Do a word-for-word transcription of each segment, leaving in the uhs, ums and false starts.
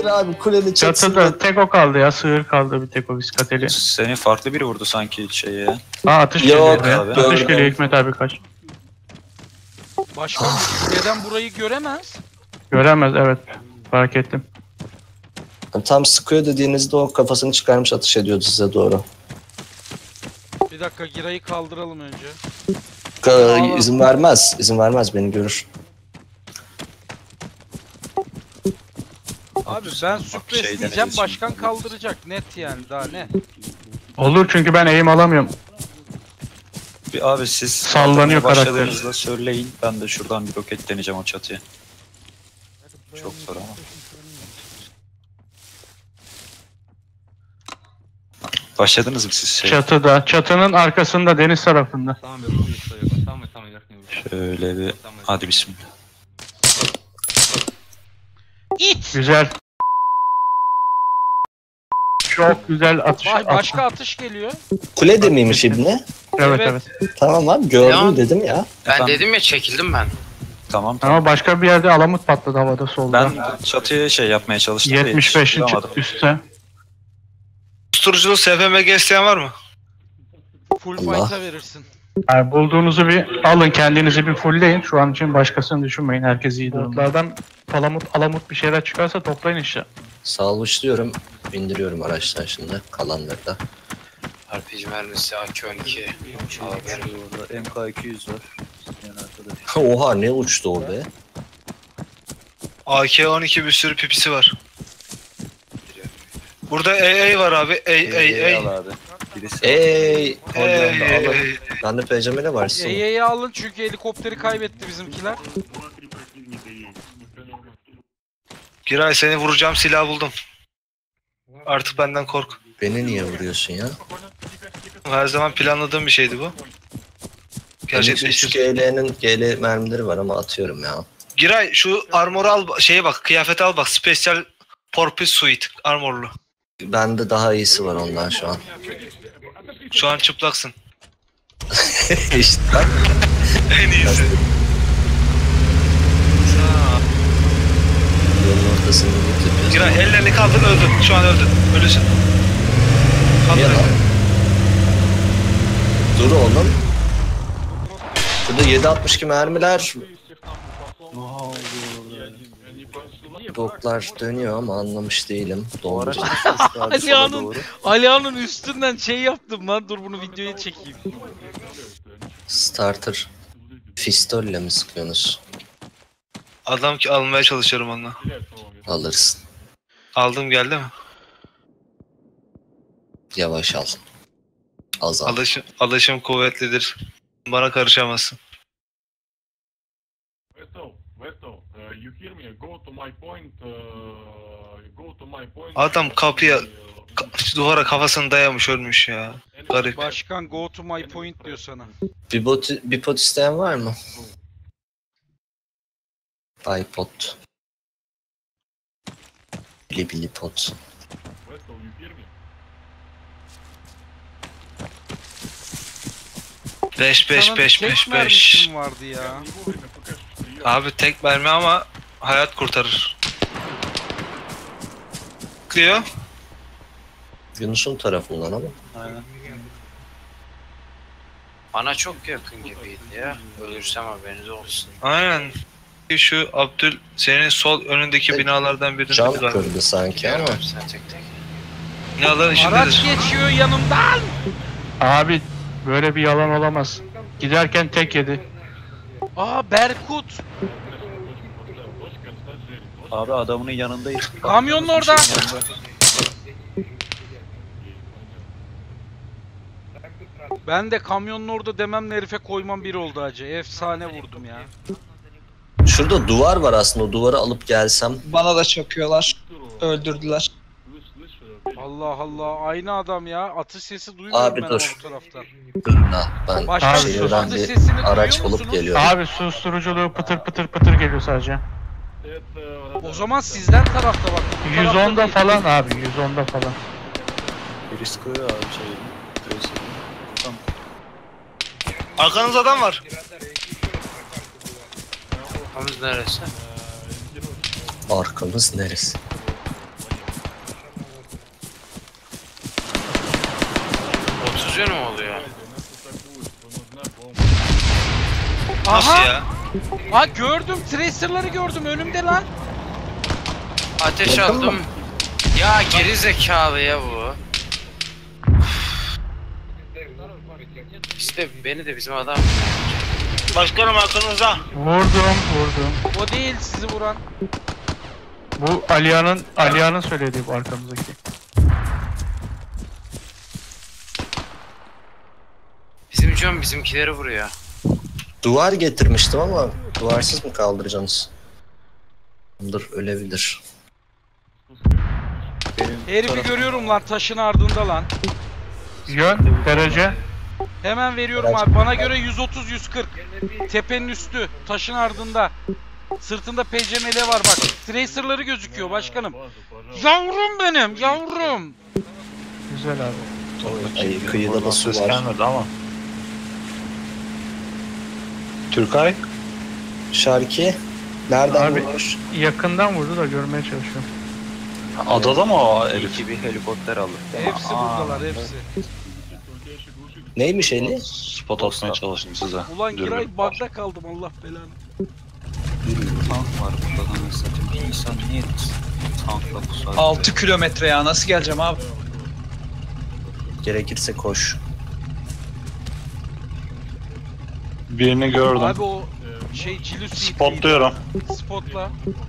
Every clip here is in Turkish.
Hayır abi, kulenin çatısında. Çatıda tek o kaldı ya, sığır kaldı bir tek o viskateli. Seni farklı biri vurdu sanki şeye. Aa atış Yok geliyor. abi, Atış gördüm. geliyor Hikmet abi kaç. Başkan neden burayı göremez? Göremez evet. Fark ettim. Tam sıkıyor dediğinizde o kafasını çıkarmış atış ediyordu size doğru. Bir dakika, Giray'ı kaldıralım önce. Ka- izin vermez. izin vermez, beni görür. Abi ben Şeyden sürprisleyeceğim, iletişim başkan kuruyoruz. kaldıracak net yani, daha ne? Olur çünkü ben eğim alamıyorum. Bir abi siz Sallanıyor başladığınızda söyleyin. Ben de şuradan bir roket deneyeceğim o çatıya. Çok zor ama. Başladınız mı siz şey? Çatıda. Çatının arkasında, deniz tarafında. Şöyle bir hadi bismillah. İt! Güzel. Çok güzel atış. Ba- başka atış geliyor. Kule de miymiş İbni? Evet Evet. evet. Tamam abi, gördüm Ya. dedim ya. Ben Efendim? dedim ya, çekildim ben. Tamam tamam. Ama başka bir yerde alamut patladı havada solda. Ben çatıya şey yapmaya çalıştım. da yetmiş beşin yetiştiramadım. üstte. Susturuculu S F M G isteyen var mı? Full Allah. fight'a verirsin. Yani bulduğunuzu bir alın, kendinizi bir fullleyin. Şu an için başkasını düşünmeyin. Herkes iyi durumda. Botlardan palamut, alamut bir şeyler çıkarsa toplayın işte. Salmışlıyorum. Bindiriyorum araçtan şimdi kalanları da. R P G mermisi, A K on iki. Orada M K iki yüz var. Yani arkadaş. Oha, ne uçtu o be. A K on iki bir sürü pipisi var. Burada A A var abi. A A Al A. abi. Birisi Ey, Hollanda Ey, alın. ey. bende P C M ne var sizin? E'yi alın çünkü helikopteri kaybetti bizimkiler. Giray, seni vuracağım silah buldum. Artık benden kork. Beni niye vuruyorsun ya? Her zaman planladığım bir şeydi bu. Benim üç Gerçekleştir. G L'nin G L mermileri var ama atıyorum ya. Giray, şu armoru al, şeye bak, kıyafete al bak. Special Purpose Suite armorlu. Bende daha iyisi var ondan şu an. Şu an çıplaksın. işte bak. En iyisi. Yolun ortasında loot yapıyorsun. Giray, ellerini kaldır, öldün. Şu an öldün. Ölüsün. Kaldır Niye lan? ellerini. Dur oğlum. Şurada yedi altmış iki mermiler. Doklar dönüyor ama anlamış değilim. O araç Dondu. nasıl uçtu abi sola Alihan'ın doğru? Alihan'ın üstünden şey yaptım lan, dur bunu videoya çekeyim. Starter. Fistolle mi sıkıyorsunuz? Adam ki almaya çalışıyorum onunla. Alırsın. Aldım, geldi mi? Yavaş al. Az al. Alışım, alışım kuvvetlidir. Bana karışamazsın. Adam kapıya, ka- duvara kafasını dayamış, ölmüş ya. Garip. Başkan go to my point diyor sana. Bir bot, bir pot isteyen var mı? iPod. Bili bili pot. beş beş Sana beş tek beş beş. mermisim vardı ya. Abi tek mermi ama hayat kurtarır. Diyor. Yunus'un tarafından ama. Aynen. Bana çok yakın gibiydi ya. Ölürsem haberiniz olsun. Aynen. Şu Abdül, senin sol önündeki binalardan birinde Cam bir var. kırdı sanki ama. Görmem sen tek tek. Binaların Araç içindedir. geçiyor yanımdan. Abi böyle bir yalan olamaz. Giderken tek yedi. Aa Berkut. Abi adamının yanındayız. Kamyonun orada. Yanında. Ben de kamyonun orada dememle herife koymam bir oldu hacı. Efsane vurdum ya. Şurada duvar var aslında, o duvarı alıp gelsem. Bana da çakıyorlar. Öldürdüler. Allah Allah, aynı adam ya. Atış sesi duymuyorum Abi ben dur. ama bu taraftan. Ha, ben Başka Abi, şehirden atış bir sesini araç duyuyor bulup musunuz? geliyorum. Abi susturuculuğu pıtır pıtır pıtır geliyor sadece. O zaman sizden tarafta bak. bu tarafta yüz onda değil. falan abi, yüz onda falan. Biri sıkıyor abi şeyini. Tracer'ı. Tamam. Arkanızda adam var. Hamız neresi? Arkamız neresi? Tracer mi oluyor? Nasıl Aha! ya? Ha gördüm. Tracer'ları gördüm önümde lan. Ateş Yakın aldım. mı? Ya geri zekalı ya bu. İşte beni de bizim adam. Başkanım arkanızda. Vurdum, vurdum. O değil sizi vuran. Bu Alia'nın Alia'nın söylediği bu arkamızdaki. Bizim John bizimkileri vuruyor. Duvar getirmiştim ama duvarsız mı kaldıracaksınız? Dur, ölebilir. Herifi görüyorum lan taşın ardında lan. Yön, derece. Hemen veriyorum Evet. abi. Bana göre yüz otuz yüz kırk. Tepenin üstü. Taşın ardında. Sırtında P C M L var bak. Tracer'ları gözüküyor başkanım. Yavrum benim yavrum. Güzel abi. Ay, kıyıda da su Ses var. gelmedi ama. Türkay. Şarkı nereden Abi- vurmuş? Yakından vurdu da görmeye çalışıyorum. Adada mı o herif? İki bir helikopter aldı. Hepsi buradalar hepsi. Neymiş eli? Spot atmaya çalıştım size. Ulan Dürbün. Giray bug'da kaldım Allah belanı. Tank var burada da mesela. Bir insan niye tankla bu saatte? altı kilometre ya nasıl geleceğim abi? Gerekirse koş. Birini gördüm. Abi o şey Cilus Spotluyorum. Spotla.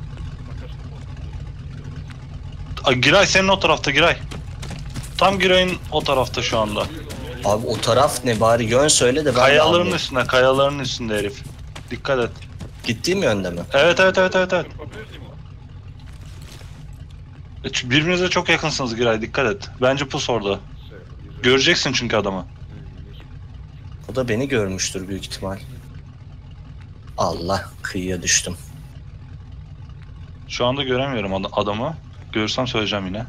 Ay, Giray senin o tarafta Giray. Tam Giray'ın o tarafta şu anda. Abi o taraf ne, bari yön söyle de ben de Kayaların anlayayım. üstünde, kayaların üstünde herif. Dikkat et. Gittiğim yönde mi? Evet evet evet evet evet. E, Birbirinize çok yakınsınız Giray, dikkat et. Bence pus orada. Göreceksin çünkü adamı. O da beni görmüştür büyük ihtimal. Allah, kıyıya düştüm. Şu anda göremiyorum ad- adamı. Görürsem söyleyeceğim yine.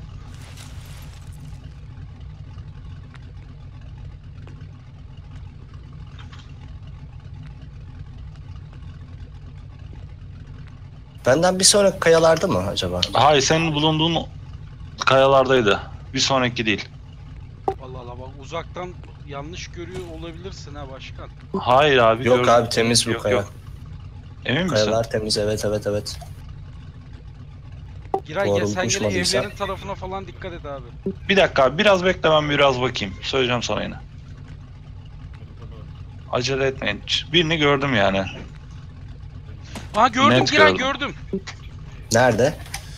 Benden bir sonraki kayalarda mı acaba? Hayır, senin bulunduğun kayalardaydı. Bir sonraki değil. Allah Allah bak uzaktan yanlış görüyor olabilirsin ha başkan. Hayır abi. Yok gördüm. abi, temiz bu Yok, kaya. yok. Emin misin? Kayalar temiz, evet evet evet. Giray gel Doğru sen gene uçmadıysa. evlerin tarafına falan dikkat et abi. Bir dakika abi, biraz bekle, ben biraz bakayım. Söyleyeceğim sana yine. Acele etmeyin. Birini gördüm yani. Ha gördüm Net Giray gördüm. gördüm. Nerede?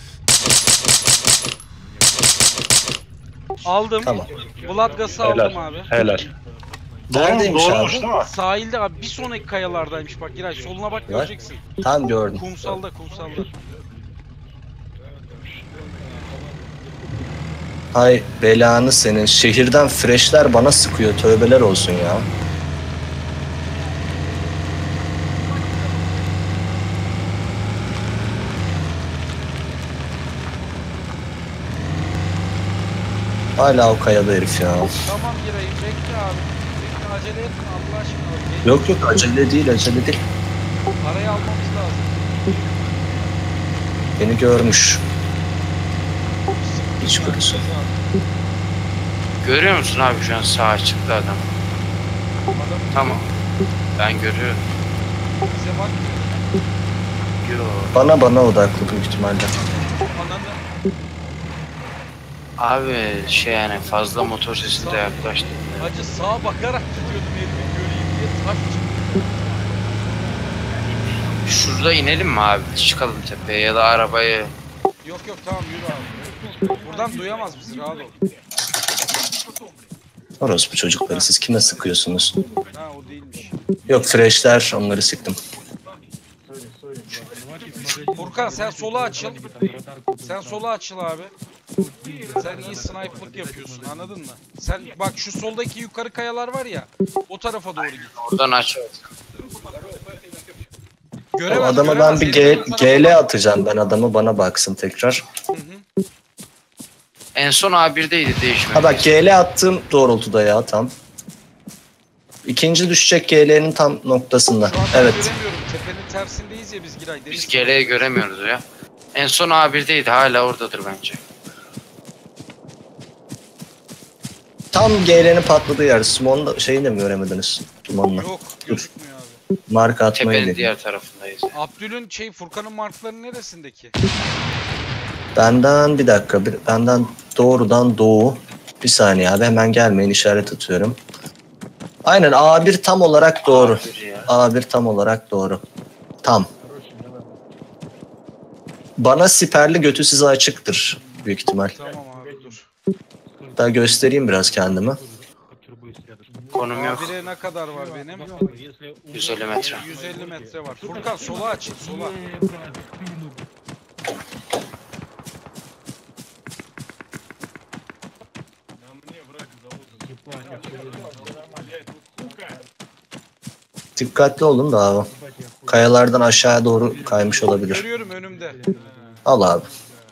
Aldım. Tamam. Blood gas'ı aldım abi. Helal. Neredeymiş Doğru, abi? doğrumuş değil mi? Sahilde abi bir sonraki kayalardaymış bak Giray soluna bak göreceksin. Tam gördüm. Kumsalda kumsalda. Hay belanı senin. Şehirden freshler bana sıkıyor. Tövbeler olsun ya. Hala o kayada herif ya. Tamam Giray bekle abi. Bekle acele etme Allah aşkına. Bekle. Yok yok, acele değil, acele değil. Araya almamız lazım. Beni görmüş. Hiç kurusu. Görüyor musun abi şu an sağ açıkta adam. Adam Tamam. Ben görüyorum. bize bak. Yo. Bana bana odaklı büyük ihtimalle. Ananı. Abi şey yani fazla motor sesi de yaklaştı. Hacı sağa bakarak gidiyordum herifi göreyim diye taş çıktı. Şurada inelim mi abi? Çıkalım tepeye ya da arabayı. Yok yok tamam yürü abi. Buradan duyamaz bizi rahat ol. Orospu çocukları, siz kime sıkıyorsunuz? Ha o değilmiş. Yok, freshler, onları sıktım. Furkan sen sola açıl. Sen sola açıl abi. Sen iyi sniper'lık yapıyorsun anladın mı? Sen bak şu soldaki yukarı kayalar var ya. O tarafa doğru git. Oradan aç. Göremez, Adama ben göremez. bir G- Herifin tarafa G L bak. atacağım, ben adamı bana baksın tekrar. Hı hı. En son A bir'deydi değişmedi. Ha bak, G L attığım doğrultuda ya tam. İkinci düşecek G L'nin tam noktasında. Şu an ben Evet. göremiyorum. Tepenin tersindeyiz ya biz Giray. Biz Deniz G L'yi göremiyoruz ya. En son A bir'deydi hala oradadır bence. Tam G L'nin patladığı yer. Smon'da şeyini de mi göremediniz? Dumanla. Yok gözükmüyor abi. Marka atmayı Tepenin dedim. diğer tarafındayız. Abdül'ün şey Furkan'ın markları neresindeki? Benden bir dakika. Bir, benden doğrudan doğu. Bir saniye abi hemen gelmeyin işaret atıyorum. Aynen A bir tam olarak doğru. Bir ya. A bir tam olarak doğru. Tam. Bana siperli götü size açıktır büyük ihtimal. Tamam abi dur. Daha göstereyim biraz kendimi. Konum yok. A bire ne kadar var benim? yüz elli metre. yüz elli metre var. Furkan sola açın sola. Dikkatli olun da abi. Kayalardan aşağıya doğru kaymış olabilir. Görüyorum önümde. Al abi.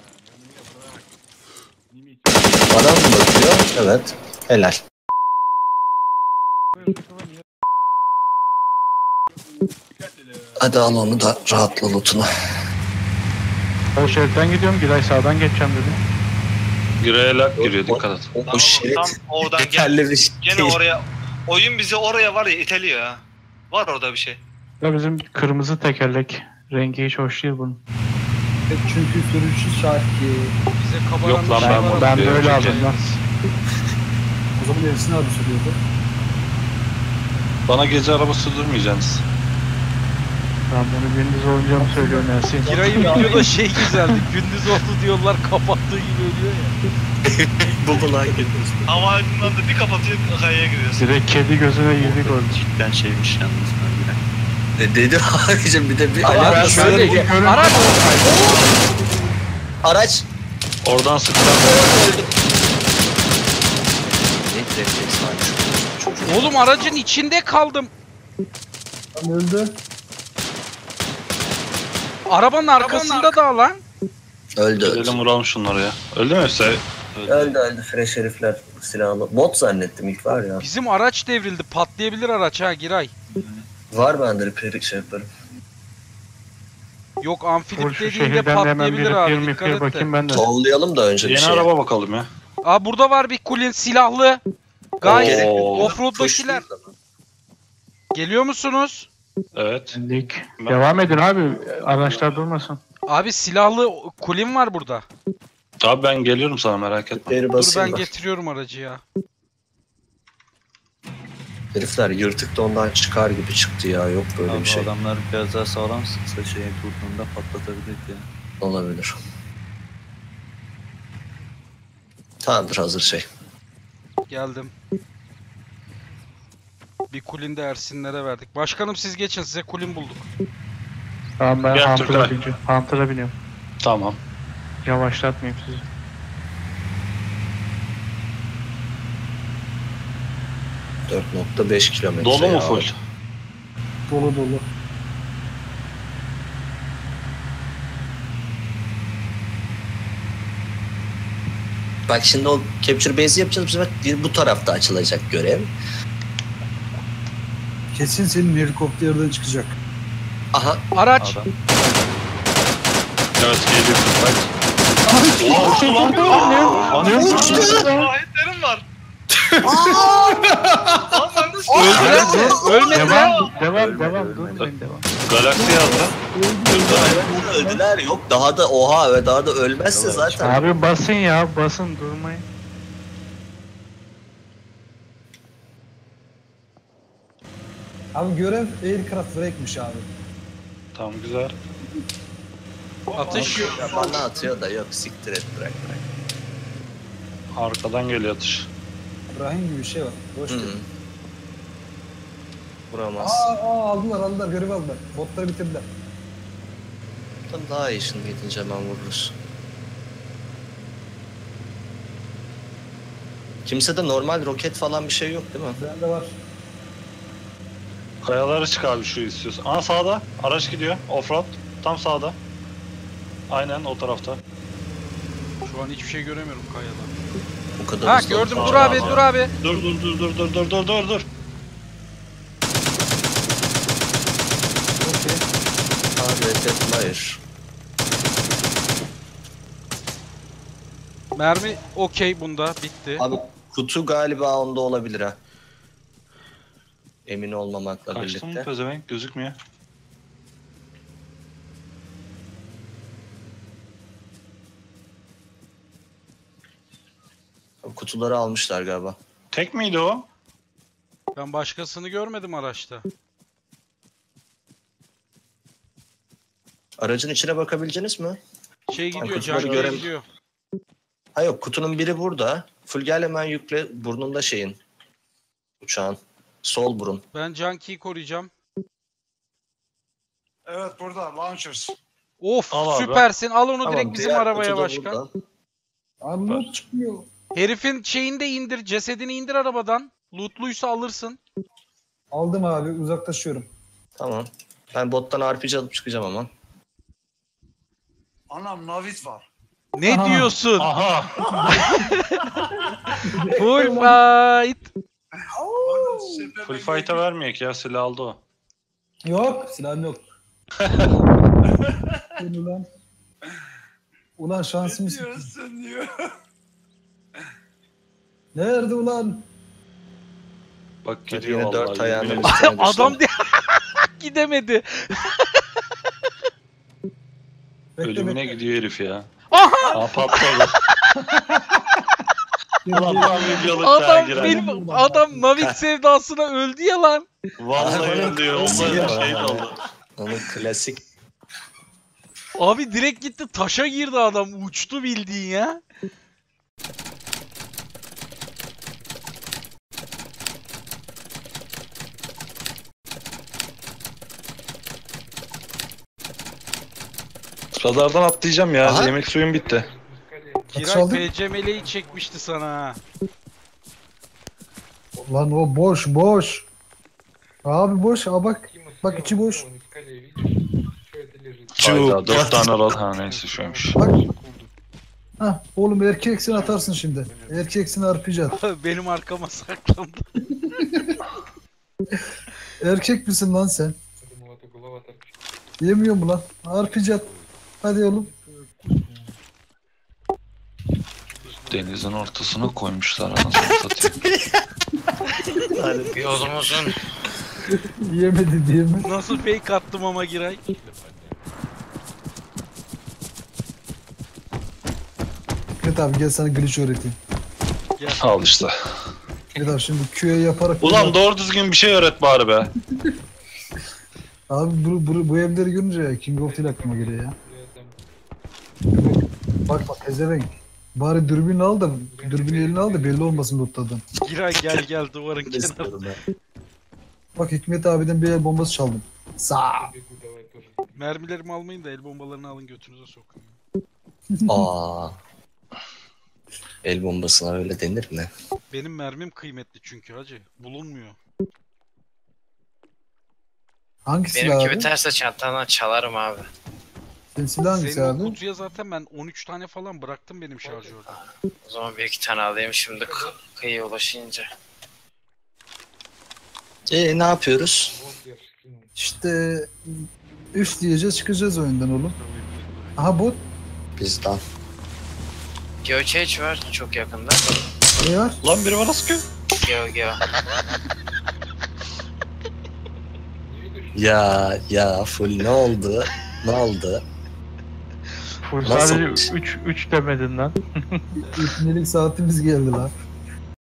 Bana mı bakıyor? Evet. Helal. Hadi al onu da rahatla lootunu. O şeritten gidiyorum. Giray sağdan geçeceğim dedim. Gireye lak giriyor dikkat et. O, Tamam, o şerit tam oradan gel. yeterli bir şey Gene değil. oraya. Oyun bizi oraya var ya iteliyor ha. Var orada bir şey. Ya bizim kırmızı tekerlek. Rengi hiç hoş değil bunun. Çünkü sürücü şarkı. Bize kabaran Yok lan, bir şey ben- var. Ben de Yok, öyle yok, aldım lan. O zaman Ersin abi sürüyordu. Bana gece araba sürdürmeyeceksiniz. Ben bunu gündüz oynayacağımı söylüyorum Ersin. Giray'ın videoda şey güzeldi. Gündüz oldu diyorlar kapattığı gibi ölüyor ya. Bu lan Hava aydınlandı bir kapatıyor kayaya giriyorsun. Direkt kedi gözüne girdik orada. Cidden şeymiş yalnız ben yine. E, Dedi abicim bir de bir Abi alakası şöyle yok. araç Araç. Oradan sıkılan Ne refleks varmış bu çocuk. oğlum aracın içinde kaldım. Tam öldü. Arabanın arkasında da lan. Öldü öldü. Gidelim vuralım şunları ya. Öldü mü hepsi? Öldü öldü fresh herifler silahlı. Bot zannettim ilk var ya. Bizim araç devrildi. Patlayabilir araç ha Giray. Var bende repair şey yaparım. Yok Bu amfilip şu dediğinde şehirden de hemen patlayabilir bir abi. yirmi Dikkat bir et de. bakayım ben de. Tovlayalım da önce bir Yeni şey. araba bakalım ya. Aa burada var bir kulin silahlı. Guys Oo. offroad'dakiler. Geliyor musunuz? Evet. Dik. Devam edin abi. Araçlar durmasın. Abi silahlı kulin var burada. Abi ben geliyorum sana merak etme. Repair'i Dur basayım ben da. getiriyorum aracı ya. Herifler yırtık da ondan çıkar gibi çıktı ya. Yok böyle Abi bir şey. adamlar biraz daha sağlam sıksa şeye durduğunda patlatabilir ya. Olabilir. Tamamdır hazır şey. Geldim. Bir kulin de Ersinlere verdik. Başkanım siz geçin size kulin bulduk. Tamam ben Gel Hunter'a Turgay. bineceğim. Hunter'a biniyorum. Tamam. Yavaşlatmayayım sizi. dört nokta beş kilometre. Dolu mu ya. full? Dolu dolu. Bak şimdi o capture base'i yapacağız. Bu sefer bir bu tarafta açılacak görev. Kesin senin helikopterden çıkacak. Aha Araç. Adam. Evet geliyor. Bak. Oha uçtu lan. Ne uçtu? Ayetlerim var. Öldüler mi? Ölmediler. Devam, devam, devam. Durmayın devam. Galaksi yazdı. öldüler yok. Daha da oha daha da ölmezse zaten. Abi basın ya, basın durmayın. Abi görev aircraft break'miş abi. Tamam güzel. Atış. Ya bana atıyor da yok siktir et bırak bırak. Arkadan geliyor atış. İbrahim gibi bir şey var. Boş Hı. ver. Vuramaz. Aa, aa aldılar aldılar görev aldılar. Botları bitirdiler. Daha iyi şimdi gidince hemen vururuz. Kimsede normal roket falan bir şey yok değil mi? Bende var. Kayalara çık abi şu istiyorsan. Aa sağda. Araç gidiyor. Offroad. Tam sağda. Aynen o tarafta. Şu an hiçbir şey göremiyorum kayadan. Bu kadar Ha hızlı gördüm olsa- dur abi dur abi. Dur dur dur dur dur dur dur dur dur. Okey. Abi reset hayır. Mermi okey bunda bitti. Abi Kutu galiba onda olabilir ha. Emin olmamakla Kaçtı mı birlikte. pezevenk? Gözükmüyor. Kutuları almışlar galiba. Tek miydi o? Ben başkasını görmedim araçta. Aracın içine bakabileceğiniz mi? Şey gidiyor, kutuları Canki'ye görem- gidiyor. Ha yok, kutunun biri burada. Full gel hemen yükle burnunda şeyin. Uçağın. Sol burun. Ben Canki'yi koruyacağım. Evet burada launchers. Of Al abi. süpersin. Al onu Tamam, direkt bizim diğer arabaya kutu da başkan. burada. Abi not çıkmıyor. Herifin şeyini de indir. Cesedini indir arabadan. Lootluysa alırsın. Aldım abi uzaklaşıyorum. Tamam. Ben bottan R P G alıp çıkacağım ama. Anam navit var. Ne Aha. diyorsun? Aha! Full fight. Full fight'a vermeyek ya, silah aldı o. Yok silahım yok. Ulan. Ulan şansımı sıkın. Nerede ulan? Bak Hadi gidiyor yine vallahi. dört ayağının yemin üstüne ederim. düştü. Adam de gidemedi. Bekle, Ölümüne bekle. gidiyor herif ya. Aha! Aa patladı. Ulan tam videoluk daha Adam girer. benim adam Navit sevdasına öldü ya lan. Vallahi öldü ya. Ondan şey oldu. Onun klasik. Abi direkt gitti taşa girdi adam. Uçtu bildiğin ya. Radardan atlayacağım ya. Aha. Yemek suyum bitti. Kiray aldık. P C meleği çekmişti sana ha. Lan o boş boş. Abi boş ha bak. Bak içi boş. Hayda dört tane ral. Ha neyse şuymuş. Bak. Hah oğlum erkeksin atarsın şimdi. Erkeksin R P G at. Benim arkama saklandı. Erkek misin lan sen? Yemiyor mu lan? R P G at. Hadi oğlum. Denizin ortasına koymuşlar anasını satayım. Yolumuzun Yemedi diye mi? Nasıl fake attım ama Giray. Evet abi gel sana glitch öğreteyim. Al işte. Evet abi şimdi Q'ya yaparak... Ulan doğru düzgün bir şey öğret bari be. Abi bu, bu, bu evleri görünce King of Steel aklıma geliyor ya. Bak bak ezevenk. Bari dürbün al da dürbün eline al da belli olmasın lootladın. Giray gel gel duvarın kenarına. Ben. Bak Hikmet abiden bir el bombası çaldım. Sağ. Mermilerimi almayın da el bombalarını alın götünüze sokun. Aa. El bombasına öyle denir mi? Benim mermim kıymetli çünkü hacı. Bulunmuyor. Hangi silah benimki abi? biterse çantandan çalarım abi. Senin silah hangisi Senin o abi? kutuya zaten ben on üç tane falan bıraktım benim şarjörde. O zaman bir iki tane alayım şimdi kı- kıyıya ulaşınca. E ne yapıyoruz? İşte üç diyeceğiz çıkacağız oyundan oğlum. Aha bot. Bizden. Geochage var çok yakında. Ne var? Lan biri bana sıkıyor. Geo geo. Ya ya full ne oldu? Ne oldu? Full Nasıl? sadece üç üç demedin lan. İpnelik saatimiz geldi lan.